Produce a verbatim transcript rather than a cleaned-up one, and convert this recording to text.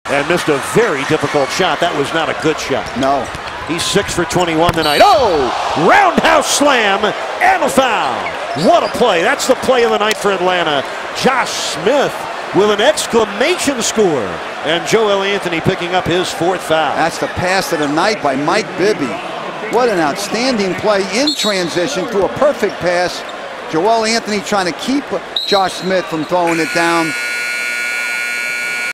and missed a very difficult shot. That was not a good shot. No. He's six for twenty-one tonight. Oh, roundhouse slam and a foul. What a play. That's the play of the night for Atlanta. Josh Smith with an exclamation score. And Joel Anthony picking up his fourth foul. That's the pass of the night by Mike Bibby. What an outstanding play in transition through a perfect pass. Joel Anthony trying to keep Josh Smith from throwing it down.